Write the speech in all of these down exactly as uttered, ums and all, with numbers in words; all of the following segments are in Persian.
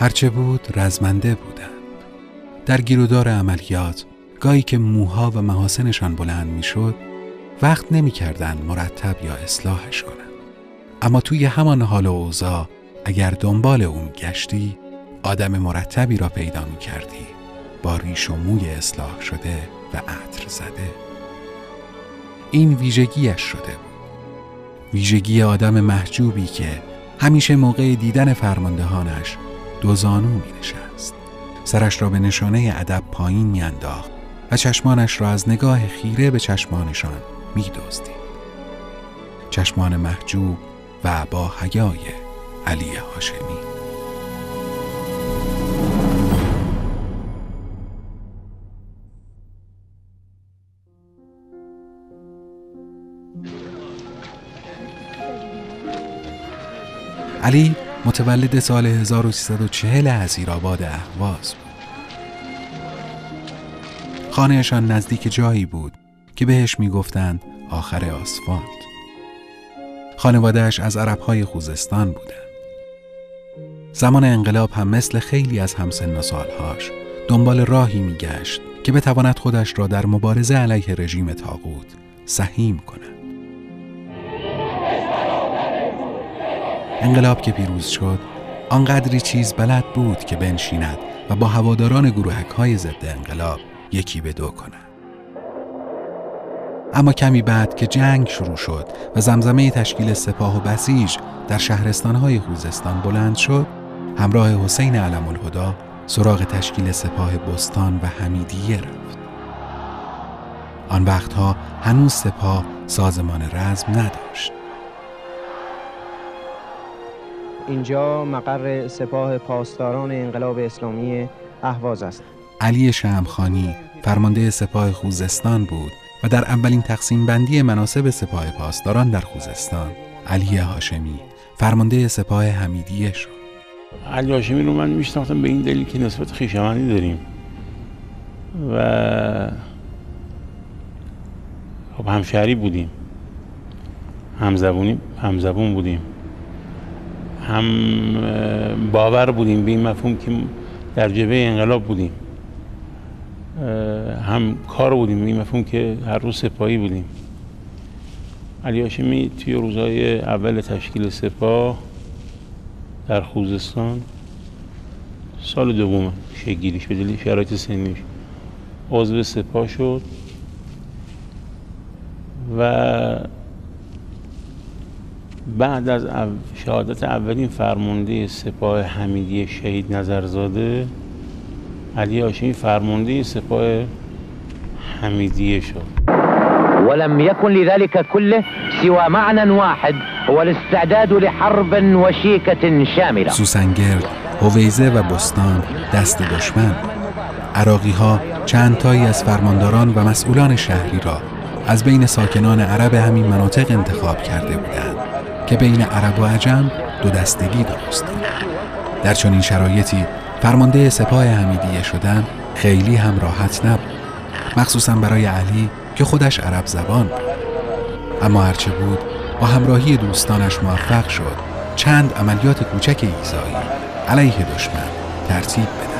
هرچه بود رزمنده بودند. در گیرودار عملیات گاهی که موها و محاسنشان بلند میشد وقت نمی کردن مرتب یا اصلاحش کنند. اما توی همان حال و اوضاع اگر دنبال اون گشتی آدم مرتبی را پیدا می کردی با ریش و موی اصلاح شده و عطر زده. این ویژگیش شده بود. ویژگی آدم محجوبی که همیشه موقع دیدن فرماندهانش دو زانو می نشست. سرش را به نشانه ادب پایین می انداخت و چشمانش را از نگاه خیره به چشمانشان می دزدید. چشمان محجوب و با حیای علی هاشمی. علی متولد سال هزار و سیصد و چهل حضیرآباد اهواز بود. خانهشان نزدیک جایی بود که بهش میگفتند آخر آسفالت. خانوادهش از عربهای خوزستان بودند. زمان انقلاب هم مثل خیلی از همسن و سالهاش دنبال راهی میگشت که بتواند خودش را در مبارزه علیه رژیم طاغوت سهیم کند. انقلاب که پیروز شد آنقدری چیز بلد بود که بنشیند و با هواداران گروهک‌های ضد انقلاب یکی به دو کند. اما کمی بعد که جنگ شروع شد و زمزمه تشکیل سپاه و بسیج در شهرستان‌های خوزستان بلند شد، همراه حسین علم الهدی سراغ تشکیل سپاه بستان و حمیدیه رفت. آن وقتها هنوز سپاه سازمان رزم نداشت. اینجا مقر سپاه پاسداران انقلاب اسلامی اهواز است. علی شمخانی فرمانده سپاه خوزستان بود و در اولین تقسیم بندی مناصب سپاه پاسداران در خوزستان علی هاشمی فرمانده سپاه حمیدیه شد. علی هاشمی رو من میشناختم به این دلیل که نسبت خویشاوندی داریم و خب همشهری بودیم، همزبونی همزبون بودیم، هم باور بودیم به این مفهوم که در جبهه انقلاب بودیم، هم کار بودیم به این مفهوم که هر روز سپاهی بودیم. علی هاشمی توی روزهای اول تشکیل سپاه در خوزستان سال دوم شکل‌گیریش به دلیل شرایط سنیش عضو سپاه شد و بعد از شهادت اولین فرمانده سپاه حمیدیه شهید نظرزاده، علی هاشمی فرمانده سپاه حمیدیه شد. ولم يكن لذلك كله سوى معنى واحد هو الاستعداد لحرب وشيكة شاملة. سوسنگرد، هویزه و بستان دست دشمن. عراقی ها چند تایی از فرمانداران و مسئولان شهری را از بین ساکنان عرب همین مناطق انتخاب کرده بودند که بین عرب و عجم دو دستگی درست کنند. در چنین شرایطی فرمانده سپاه حمیدیه شدن خیلی هم راحت نبود، مخصوصا برای علی که خودش عرب زبان بود. اما هرچه بود با همراهی دوستانش موفق شد چند عملیات کوچک ایذایی علیه دشمن ترتیب بده.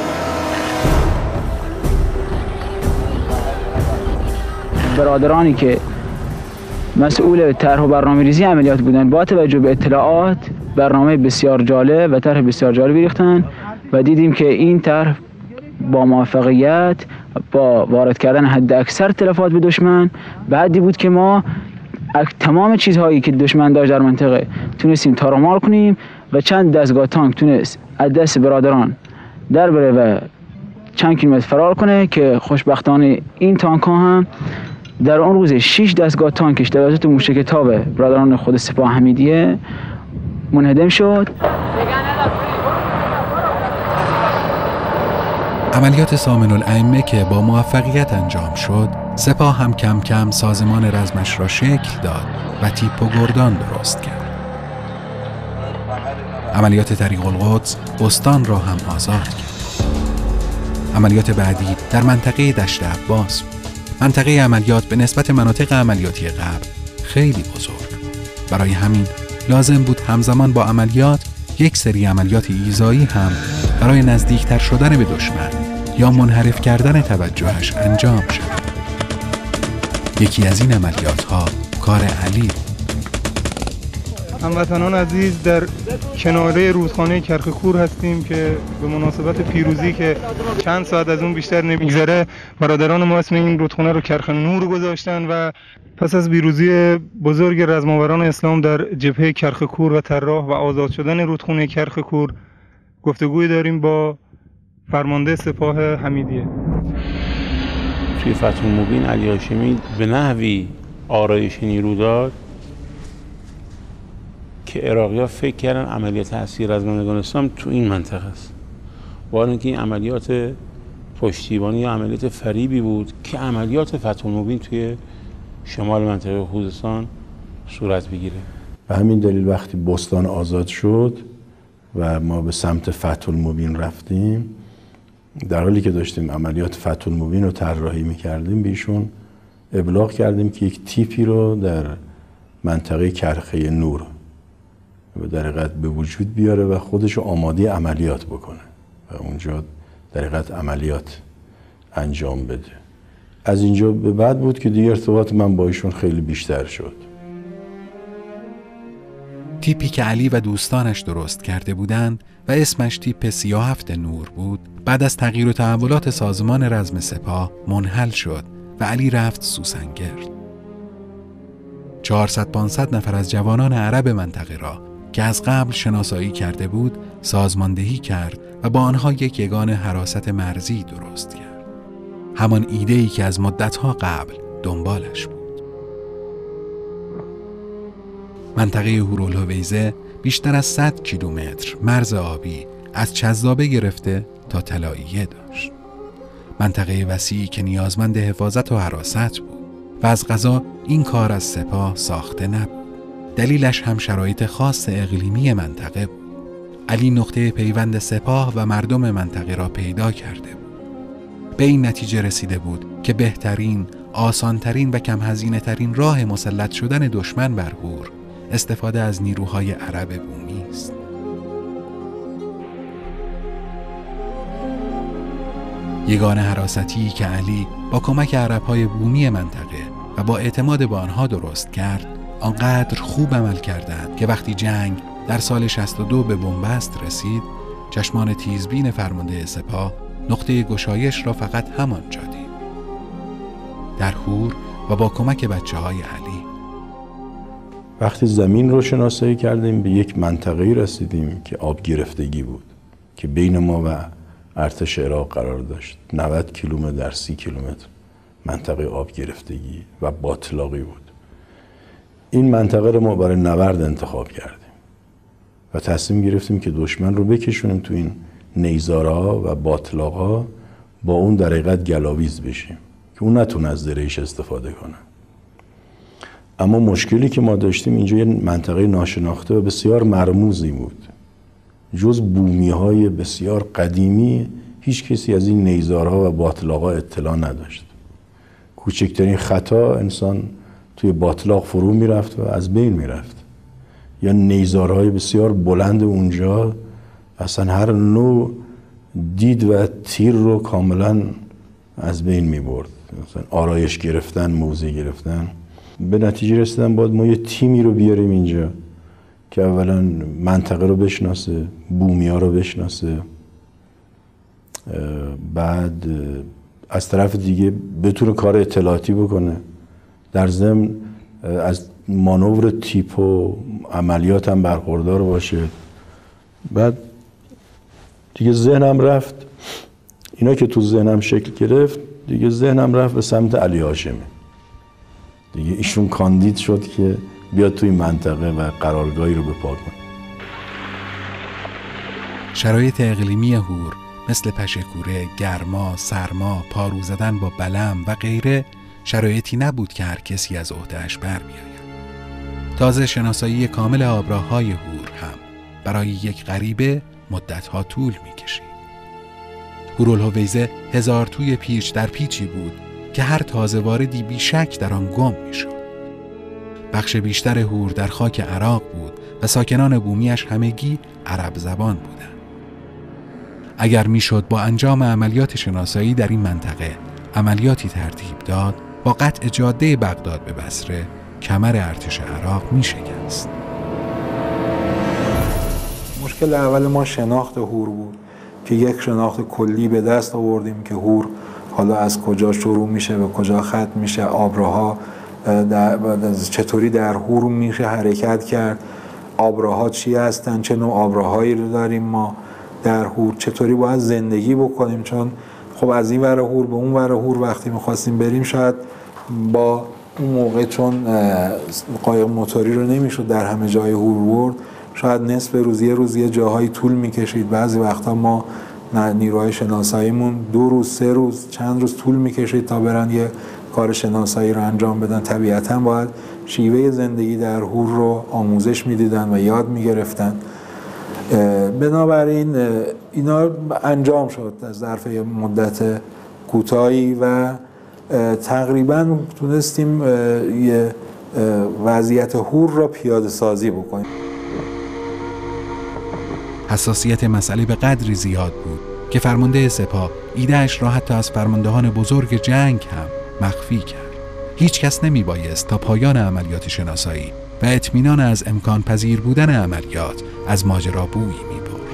برادرانی که مسئول طرح و برنامه‌ریزی عملیات بودند با توجه به اطلاعات برنامه بسیار جالب و طرح بسیار جالب ریختند و دیدیم که این طرح با موفقیت با وارد کردن حد اکثر تلفات به دشمن بعدی بود که ما تمام چیزهایی که دشمن داشت در منطقه تونستیم تارمار کنیم و چند دستگاه تانک تونست از دست برادران در بره و چند کیلومتر فرار کنه که خوشبختانه این تانک ها هم در اون روز شش دستگاه تانکش توسط موشک تاو برادران خود سپاه حمیدیه منهدم شد. عملیات سامن الائمه که با موفقیت انجام شد، سپاه هم کم کم سازمان رزمش را شکل داد و تیپ و گردان درست کرد. عملیات طریق القدس بستان را هم آزاد کرد. عملیات بعدی در منطقه دشت عباس. منطقه عملیات به نسبت مناطق عملیاتی قبل خیلی بزرگ. برای همین لازم بود همزمان با عملیات یک سری عملیات ایذایی هم برای نزدیکتر شدن به دشمن یا منحرف کردن توجهش انجام شد. یکی از این عملیات ها کار علی. هموطنان عزیز، در کناره رودخانه کرخکور هستیم که به مناسبت پیروزی که چند ساعت از اون بیشتر نمیگذره، برادران ما اسم این رودخانه رو کرخ نور گذاشتن و پس از پیروزی بزرگ رزماوران اسلام در جبهه کرخکور و طراح و آزاد شدن رودخانه کرخکور گفتگوی داریم با فرمانده سپاه حمیدیه. توی فتح المبین علی هاشمی به نحوی آرایش نیرو داد که عراقی‌ها فکر کردن عملیات اصلی رزمندگان اسلام تو این منطقه است، با اینکه این عملیات پشتیبانی یا عملیات فریبی بود که عملیات فتح المبین توی شمال منطقه خوزستان صورت بگیره. به همین دلیل وقتی بستان آزاد شد و ما به سمت فتح المبین رفتیم، در حالی که داشتیم عملیات فتح المبین رو طراحی می‌کردیم، بیشون ابلاغ کردیم که یک تیپی رو در منطقه کرخه نور در حقیقت به وجود بیاره و خودش آماده عملیات بکنه و اونجا در حقیقت عملیات انجام بده. از اینجا به بعد بود که دیگه ارتباط من با ایشون خیلی بیشتر شد. تیپی که علی و دوستانش درست کرده بودند و اسمش تیپ سی و هفت نور بود، بعد از تغییر و تحولات سازمان رزم سپاه منحل شد و علی رفت سوسنگرد. چهارصد پانصد نفر از جوانان عرب منطقه را که از قبل شناسایی کرده بود سازماندهی کرد و با آنها یک یگان حراست مرزی درست کرد. همان ایده‌ای که از مدت‌ها قبل دنبالش بود. منطقه هورالهویزه بیشتر از صد کیلومتر مرز آبی از چذابه گرفته تا طلاییه داشت. منطقه وسیعی که نیازمند حفاظت و حراست بود و از قضا این کار از سپاه ساخته نبود. دلیلش هم شرایط خاص اقلیمی منطقه بود. علی نقطه پیوند سپاه و مردم منطقه را پیدا کرده بود. به این نتیجه رسیده بود که بهترین، آسانترین و کم هزینه ترین راه مسلط شدن دشمن بر هور استفاده از نیروهای عرب بومی است. یگان حراستی که علی با کمک عرب‌های بومی منطقه و با اعتماد به آنها درست کرد، آنقدر خوب عمل کردند که وقتی جنگ در سال شصت و دو به بنبست رسید، چشمان تیزبین فرمانده سپاه نقطه گشایش را فقط همانجا دید، در هور و با کمک بچه های علی. وقتی زمین رو شناسایی کردیم به یک منطقه‌ای رسیدیم که آب گرفتگی بود که بین ما و ارتش عراق قرار داشت. نود کیلومتر در سی کیلومتر منطقه آب گرفتگی و باطلاقی بود. این منطقه رو ما برای نبرد انتخاب کردیم و تصمیم گرفتیم که دشمن رو بکشونیم تو این نیزارها و باطلاقها، با اون در حقیقت گلاویز بشیم که اون نتونه از درهش استفاده کنه. اما مشکلی که ما داشتیم اینجا یه منطقه ناشناخته و بسیار مرموزی بود. جز بومی‌های بسیار قدیمی هیچ کسی از این نیزارها و باطلاقها اطلاع نداشت. کوچکترین خطا انسان توی باطلاق فرو میرفت و از بین میرفت. یا نیزارهای بسیار بلند اونجا اصلا هر نوع دید و تیر رو کاملا از بین میبرد. مثلا آرایش گرفتن، موضع گرفتن. به نتیجه رسیدن باید ما یه تیمی رو بیاریم اینجا که اولا منطقه رو بشناسه، بومیا رو بشناسه، بعد از طرف دیگه بتونه کار اطلاعاتی بکنه، در ضمن از مانور تیپ و عملیات هم برخوردار باشه. بعد دیگه ذهنم رفت، اینا که تو ذهنم شکل گرفت، دیگه ذهنم رفت به سمت علی هاشمی. دیگه ایشون کاندید شد که بیاد توی منطقه و قرارگاهی رو بپا کنه. شرایط اقلیمی هور مثل پشه‌کوره، گرما، سرما، پارو زدن با بلم و غیره شرایطی نبود که هر کسی از عهده‌اش برمی‌آید. تازه شناسایی کامل آبراه‌های هور هم برای یک غریبه مدت‌ها طول می‌کشید. هورالهویزه هزار توی پیچ در پیچی بود که هر تازه واردی بیشک در آن گم می‌شد. بخش بیشتر هور در خاک عراق بود و ساکنان بومیش همگی عرب زبان بودند. اگر میشد با انجام عملیات شناسایی در این منطقه عملیاتی ترتیب داد، با قطع جاده بغداد به بصره کمر ارتش عراق می شکست. مشکل اول ما شناخت هور بود که یک شناخت کلی به دست آوردیم که هور حالا از کجا شروع میشه و کجا ختم میشه، آبراها چطوری در هور میشه حرکت کرد، آبراها چی هستن، چه نوع آبراهایی رو داریم ما در هور، چطوری باید زندگی بکنیم، چون خب از این ور هور به اون ور هور وقتی میخواستیم بریم شاید با اون موقع چون قایق موتوری رو نمیشد در همه جای هور برد، شاید نصف روز یه روز یه جاهایی طول میکشید. بعضی وقتا ما نیروهای شناساییمون دو روز سه روز چند روز طول میکشید تا برن یه کار شناسایی رو انجام بدن. طبیعتاً باید شیوه زندگی در هور رو آموزش میدیدن و یاد میگرفتن. بنابراین اینا انجام شد از ظرف مدت کوتاهی و تقریباً تونستیم یه وضعیت هور را پیاده سازی بکنیم. حساسیت مسئله به قدری زیاد بود که فرمانده سپاه ایدهش را حتی از فرماندهان بزرگ جنگ هم مخفی کرد. هیچ کس نمی بایست تا پایان عملیات شناسایی و اطمینان از امکان پذیر بودن عملیات از ماجرا بویی می برد.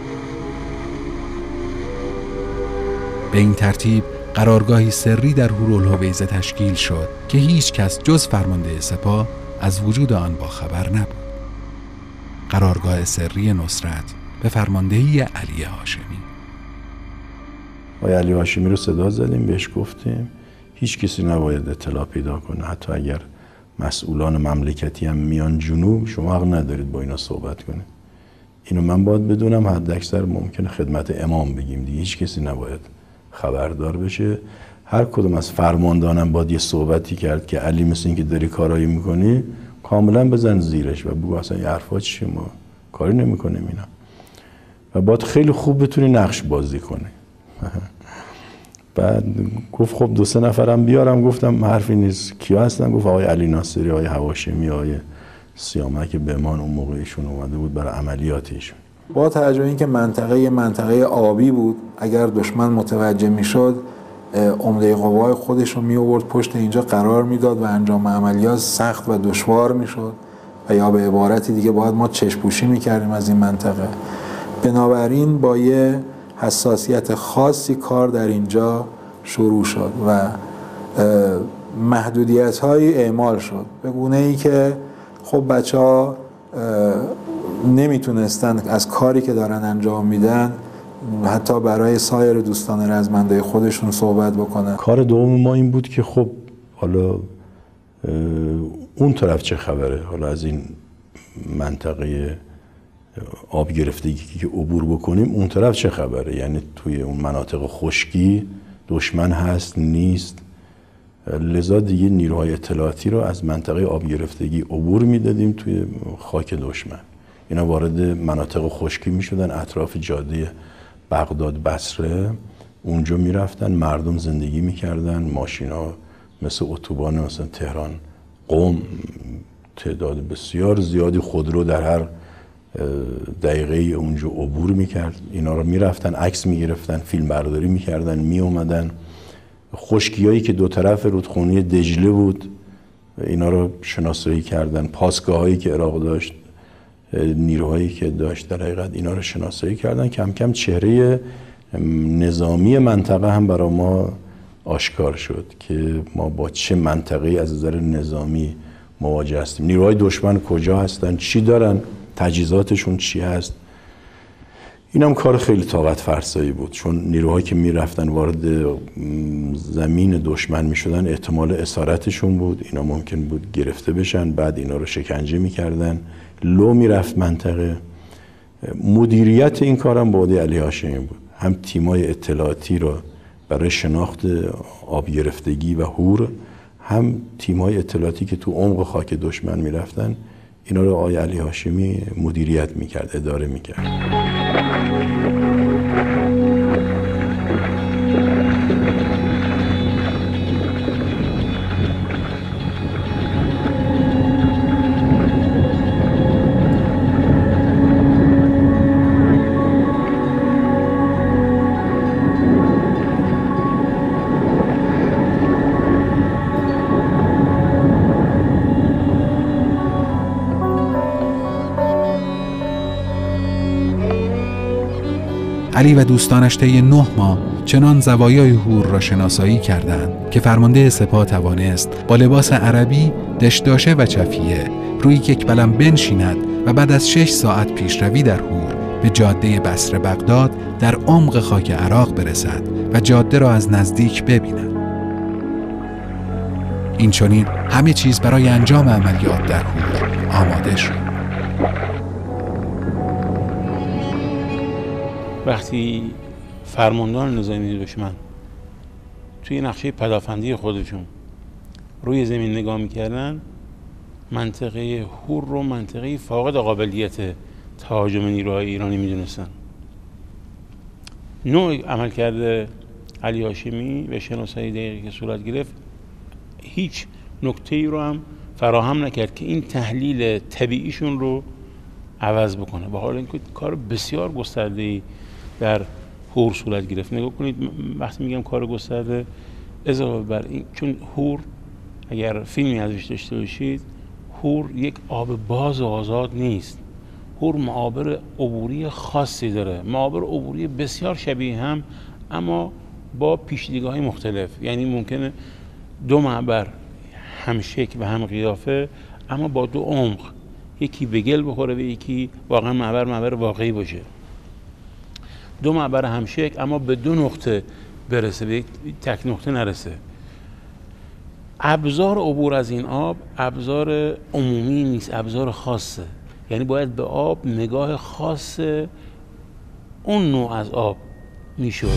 به این ترتیب قرارگاهی سری در هورالهویزه تشکیل شد که هیچ کس جز فرمانده سپاه از وجود آن با خبر نبود. قرارگاه سری نصرت به فرماندهی علی هاشمی. آقای علی هاشمی رو صدا زدیم، بهش گفتیم هیچ کسی نباید اطلاع پیدا کنه، حتی اگر مسئولان مملکتی هم میان جنوب شما حق ندارید با اینا صحبت کنید. اینو من باید بدونم، حد اکثر ممکنه خدمت امام بگیم دیگه، هیچ کسی نباید خبردار بشه. هر کدوم از فرماندهانم باید یه صحبتی کرد که علی مثل این که داری کارایی میکنی کاملا بزن زیرش و بگو اصلا یه حرفا چیه، ما کاری نمیکنیم اینا، و باید خیلی خوب بتونی نقش بازی کنی. بعد گفت خب دو سه نفرم بیارم، گفتم حرفی نیست. کیا هستن؟ گفت آقای علی ناصری، آقای هواشمی، آقای سیامک بهمان اون موقع ایشون اومده بود برای عملیات ایشون. با توجه اینکه منطقه منطقه آبی بود، اگر دشمن متوجه میشد عمده قوای خودش رو می آورد پشت اینجا قرار میداد و انجام عملیات سخت و دشوار میشد و یا به عبارتی دیگه باید ما چشم‌پوشی میکردیم از این منطقه. بنابراین با یه حساسیت خاصی کار در اینجا شروع شد و محدودیت های اعمال شد به گونه ای که خب بچه ها نمیتونستن از کاری که دارن انجام میدن حتی برای سایر دوستان رزمنده خودشون صحبت بکنن. کار دوم ما این بود که خب حالا اون طرف چه خبره، حالا از این منطقه آب گرفتگی که عبور بکنیم اون طرف چه خبره، یعنی توی اون مناطق خشکی دشمن هست نیست. لذا دیگه نیروهای اطلاعاتی رو از منطقه آب گرفتگی عبور میدادیم توی خاک دشمن. اینا وارد مناطق خشکی میشدن، اطراف جاده بغداد بصره اونجا میرفتن، مردم زندگی میکردن، ماشینا مثل اتوبان مثلا تهران قم تعداد بسیار زیادی خودرو در هر دقیقه اونجا عبور میکرد. اینا رو میرفتن عکس میگرفتن، فیلم برداری میکردن، میومدن. خشکیایی که دو طرف رودخونه دجله بود اینا رو شناسایی کردن، پاسگاهایی که عراق داشت، نیروهایی که داشت در حقیقت اینا رو شناسایی کردن. کم کم چهره نظامی منطقه هم برای ما آشکار شد که ما با چه منطقه‌ای از نظر نظامی مواجه هستیم، نیروهای دشمن کجا هستن، چی دارن، تجهیزاتشون چی هست. این هم کار خیلی طاقت فرسایی بود، چون نیروهایی که میرفتن وارد زمین دشمن میشدن احتمال اسارتشون بود، اینا ممکن بود گرفته بشن، بعد اینا رو شکنجه میکردن، لو میرفت منطقه. مدیریت این کارم با علی هاشمی بود، هم تیمای اطلاعاتی رو برای شناخت آب گرفتگی و هور، هم تیمای اطلاعاتی که تو عمق خاک دشمن میرفتن، اینا رو آقای علی هاشمی مدیریت میکرد، اداره میکرد. علی و دوستانش طی نه ماه چنان زوایای هور را شناسایی کردند که فرمانده سپاه توانست با لباس عربی، دشداشه و چفیه روی یک بلم بنشیند و بعد از شش ساعت پیشروی در هور به جاده بصره بغداد در عمق خاک عراق برسد و جاده را از نزدیک ببیند. این چنین همه چیز برای انجام عملیات در هور آماده شد. وقتی فرماندهان نظامی دشمن توی نقشه پدافندی خودشون روی زمین نگاه میکردن، منطقه هور رو منطقه فاقد قابلیت تهاجم نیروهای ایرانی میدونستن. نوع عملکرد علی هاشمی و شناسایی دقیقی که صورت گرفت هیچ نکته ای رو هم فراهم نکرد که این تحلیل طبیعیشون رو عوض بکنه. با حال اینکه کار بسیار گسترده‌ای در هور صورت گرفت. نگاه کنید، وقتی میگم کار گسترده اضافه بر این، چون هور اگر فیلمی ازش داشته باشید، هور یک آب باز و آزاد نیست. هور معابر عبوری خاصی داره، معابر عبوری بسیار شبیه هم اما با پیش‌دیدگاه‌های مختلف. یعنی ممکنه دو معبر هم شکل و هم قیافه اما با دو عمق، یکی به گل بخوره و یکی واقعا معبر معبر واقعی باشه. دو معبر هم شکل اما به دو نقطه برسه، به یک تک نقطه نرسه. ابزار عبور از این آب ابزار عمومی نیست، ابزار خاصه. یعنی باید به آب نگاه خاص اون نوع از آب میشد.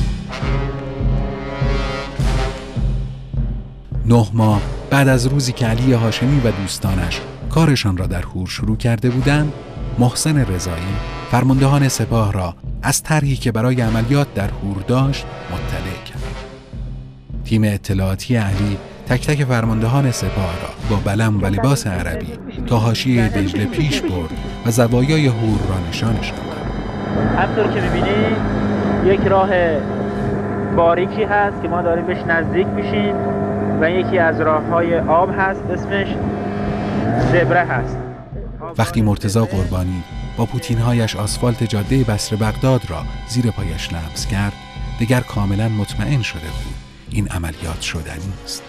نه ماه بعد از روزی که علی هاشمی و دوستانش کارشان را در هور شروع کرده بودند، محسن رضایی فرماندهان سپاه را از طرحی که برای عملیات در هور داشت مطلع کرد. تیم اطلاعاتی علی تک تک فرماندهان سپاه را با بلم و لباس عربی تا حاشیه دجله پیش برد و زوایای هور را نشانشان داد. همطور که می‌بینید یک راه باریکی هست که ما داریم بهش نزدیک میشیم و یکی از راه‌های آب هست، اسمش زبره هست. وقتی مرتضی قربانی با پوتین‌هایش آسفالت جاده بصره بغداد را زیر پایش لمس کرد، دیگر کاملا مطمئن شده بود این عملیات شدنی است.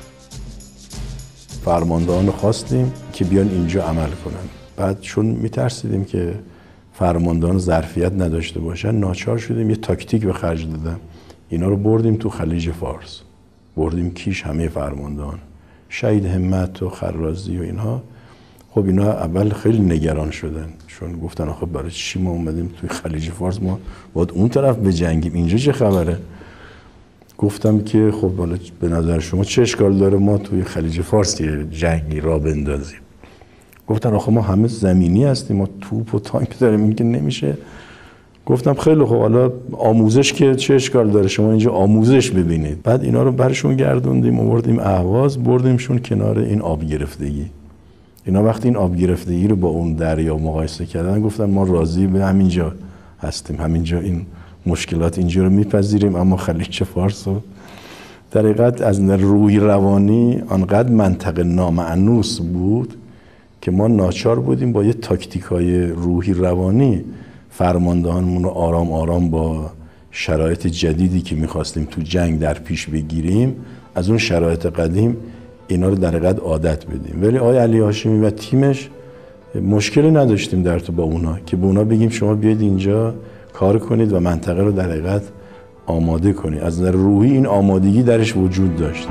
فرماندهان خواستیم که بیان اینجا عمل کنن. بعد چون میترسیدیم که فرماندهان ظرفیت نداشته باشن، ناچار شدیم یه تاکتیک به خرج دادم. اینا رو بردیم تو خلیج فارس، بردیم کیش همه فرماندهان، شهید همت و خرازی و اینها. خب اینا اول خیلی نگران شدن، چون گفتن آخه برای چی ما اومدیم توی خلیج فارس، ما باید اون طرف بجنگیم، اینجا چه خبره؟ گفتم که خب حالا به نظر شما چه اشکال داره ما توی خلیج فارس یه جنگی را بندازیم؟ گفتن آخه ما همه زمینی هستیم، ما توپ و تانک داریم، این که نمیشه. گفتم خیلی خب حالا آموزش که چه اشکال داره، شما اینجا آموزش ببینید. بعد اینا رو برشون گردوندیم، آوردیم اهواز، بردیمشون کنار این آب گرفتگی. اینا وقتی این آب گرفتگی رو با اون دریا مقایسه کردن، گفتن ما راضی به همینجا هستیم، همینجا این مشکلات اینجا رو میپذیریم، اما خلیج فارس رو در حقیقت از روی روانی آنقدر منطقه نامأنوس بود که ما ناچار بودیم با یه تاکتیکای روحی روانی فرماندهانمون رو آرام آرام با شرایط جدیدی که میخواستیم تو جنگ در پیش بگیریم از اون شرایط قدیم اینا رو در حقیقت عادت بدیم. ولی آقای علی هاشمی و تیمش مشکلی نداشتیم در تو با اونا که به اونا بگیم شما بیاید اینجا کار کنید و منطقه رو در حقیقت آماده کنید. از نظر روحی این آمادگی درش وجود داشت.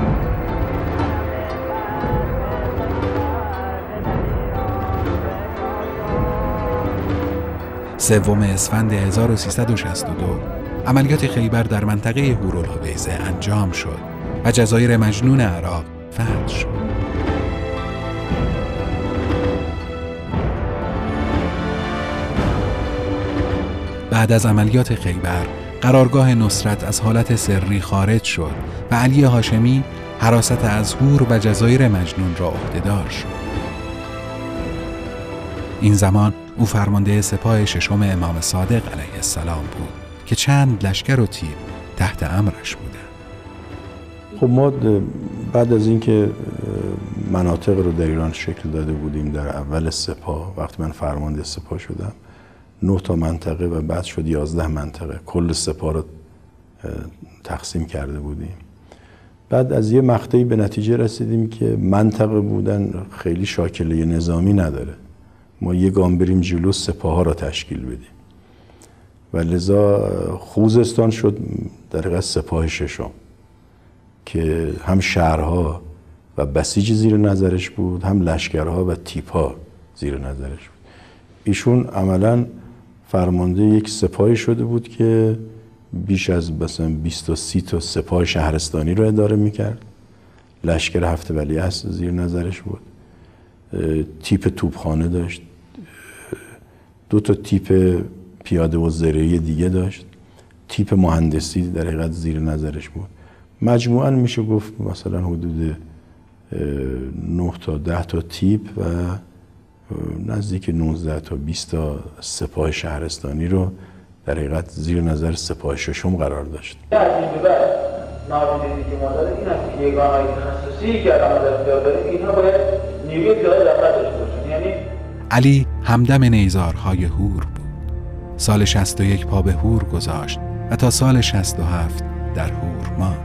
سوم اسفند هزار و سیصد و شصت و دو عملیات خیبر در منطقه هورالحویزه انجام شد و جزایر مجنون عراق فتح شد. بعد از عملیات خیبر قرارگاه نصرت از حالت سری خارج شد و علی هاشمی حراست از هور و جزایر مجنون را عهدهدار شد. این زمان او فرمانده سپاه ششم امام صادق علیه السلام بود که چند لشکر و تیر تحت امرش بودند. خب ما بعد از اینکه مناطق رو در ایران شکل داده بودیم در اول سپاه، وقتی من فرمانده سپاه شدم، نه تا منطقه و بعد شد یازده منطقه، کل سپاه رو تقسیم کرده بودیم. بعد از یه مقطعی به نتیجه رسیدیم که منطقه بودن خیلی شاکله نظامی نداره، ما یه گام بریم جلو سپاه ها را تشکیل بدیم و لذا خوزستان شد در حقیقت سپاه ششم که هم شهرها و بسیج زیر نظرش بود، هم لشکرها و تیپها زیر نظرش بود. ایشون عملاً فرمانده یک سپاهی شده بود که بیش از مثلا بیست تا سی تا سپاه شهرستانی رو اداره میکرد. لشکر هفت ولیعصر زیر نظرش بود، تیپ توپخانه داشت، دو تا تیپ پیاده و زرهی دیگه داشت، تیپ مهندسی در حقیقت زیر نظرش بود. مجموعاً میشه گفت مثلا حدود نه تا ده تا تیپ و نزدیک نوزده تا بیست تا سپاه شهرستانی رو در حقیقت زیر نظر سپاه ششم قرار داشت. از این به بعد نامیدگی که ما داریم این است که یگانه‌های تخصصی که الان در اختیار داریم اینها باید نیروی پیاده دقت داشته باشن. یعنی علی همدم نیزارهای هور بود. سال شصت و یک پا به هور گذاشت و تا سال شصت و هفت در هور ماند.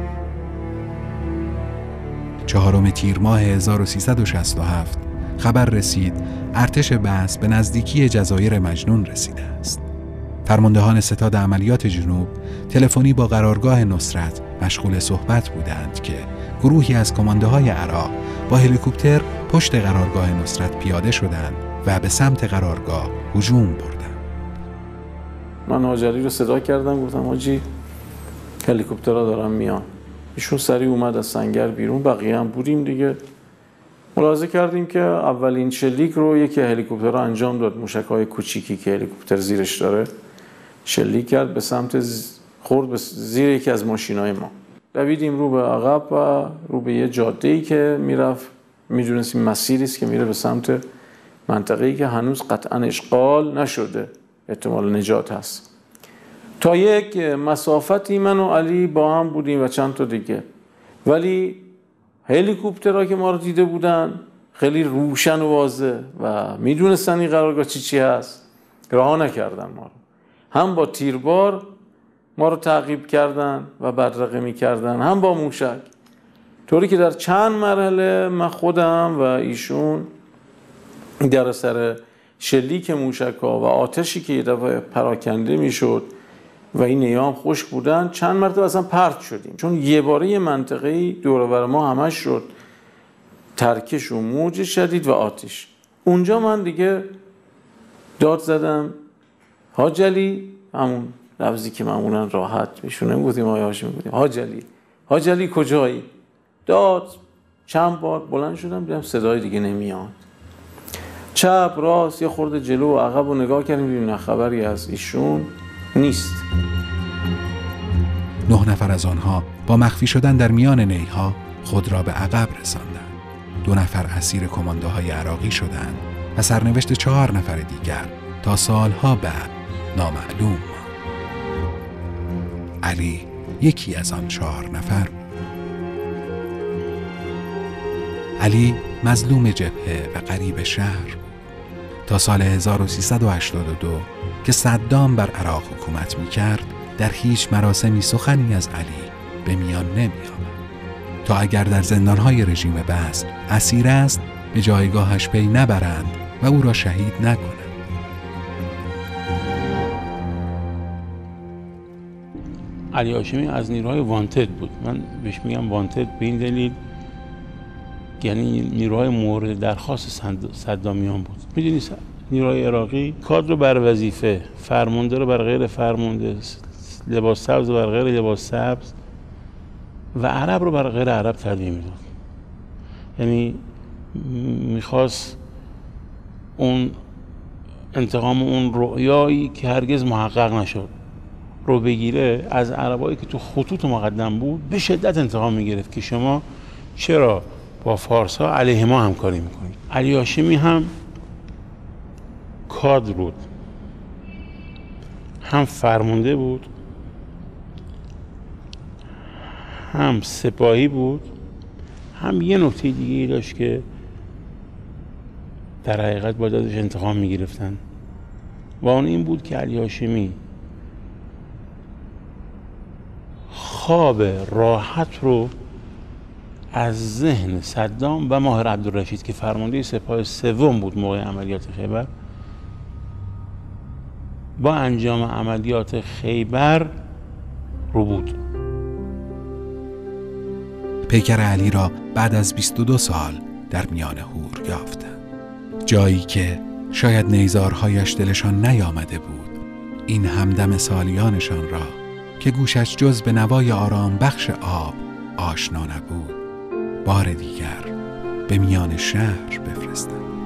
چهارم تیر ماه هزار و سیصد و شصت و هفت خبر رسید ارتش بعث به نزدیکی جزایر مجنون رسیده است. فرماندهان ستاد عملیات جنوب تلفنی با قرارگاه نصرت مشغول صحبت بودند که گروهی از کماندوهای عراق با هلیکوپتر پشت قرارگاه نصرت پیاده شدند و به سمت قرارگاه هجوم بردند. من حاج علی رو صدا کردم، گفتم حاجی هلیکوپترها دارن میان. ایشون سریع اومد از سنگر بیرون، بقیه هم بودیم دیگه. ملاحظه کردیم که اولین شلیک رو یکی هلیکوپتر انجام داد، موشک‌های کوچیکی که هلیکوپتر زیرش داره شلیک کرد به سمت ز... خورد به زیر یکی از ماشینای ما. دویدیم رو به عقب و رو به یه جاده‌ای که میرفت، میدونستیم مسیری است که میره به سمت منطقه‌ای که هنوز قطعاً اشغال نشده، احتمال نجات هست. تا یک مسافتی من و علی با هم بودیم و چند تا دیگه، ولی هلیکوپترها که ما رو دیده بودن خیلی روشن و واضح و میدونستن این قرارگاه چی چی هست، رها نکردن ما رو. هم با تیربار ما رو تعقیب کردن و بدرقه میکردن، هم با موشک، طوری که در چند مرحله من خودم و ایشون در اثر شلیک موشک ها و آتشی که یه دفعه پراکنده میشد و این نیام خشک بودن، چند مرتبه اصلا پرت شدیم، چون یه باره یه منطقه‌ای دور و بر ما همش شد ترکش و موج شدید و آتش. اونجا من دیگه داد زدم حاج علی، همون لفظی که معمولا راحت بهشون نمیگفتیم، آقای هاشمی میگفتیم حاج علی، حاج علی کجایی؟ داد چند بار بلند شدم، دیدم صدای دیگه نمیاد. چپ راست یه خورده جلو و عقب و نگاه کردیم، دیدیم نه خبری از ایشون نیست. نه نفر از آنها با مخفی شدن در میان نیها خود را به عقب رساندند. دو نفر اسیر کماندوهای عراقی شدند و سرنوشت چهار نفر دیگر تا سالها بعد نامعلوم ماند. علی یکی از آن چهار نفر بود. علی مظلوم جبهه و غریب شهر بود تا سال هزار و سیصد و هشتاد و دو که صدام بر عراق حکومت می‌کرد. در هیچ مراسمی سخنی از علی به میان نمی‌آمد تا اگر در زندان‌های رژیم بعث اسیر است به جایگاهش پی نبرند و او را شهید نکنند. علی هاشمی از نیروهای وانتد بود. من بهش میگم وانتد به این دلیل، یعنی نیروهای مورد درخواست صدامیان بود. میدونید نیروهای عراقی کادر بر وظیفه، فرمانده رو بر غیر فرمانده، لباس سبز بر غیر لباس سبز و عرب رو بر غیر عرب تربیه میداد. یعنی میخواست اون انتقام اون رؤیایی که هرگز محقق نشد رو بگیره از عربایی که تو خطوط مقدم بود، به شدت انتقام میگرفت که شما چرا با فارس ها علیه ما همکاری میکنید. علی هاشمی هم کادر بود، هم فرمانده بود، هم سپاهی بود، هم یه نکته دیگه ای داشت که در حقیقت باید ازش انتقام میگرفتن و آن این بود که علی هاشمی خواب راحت رو از ذهن صدام و ماهر عبدالرشید که فرمانده سپاه سوم بود موقع عملیات خیبر، با انجام عملیات خیبر رو بود. پیکر علی را بعد از بیست و دو سال در میان هور یافتند، جایی که شاید نیزارهایش دلشان نیامده بود این همدم سالیانشان را که گوشش جز به نوای آرام بخش آب آشنا نبود بار دیگر به میان شهر بفرستند.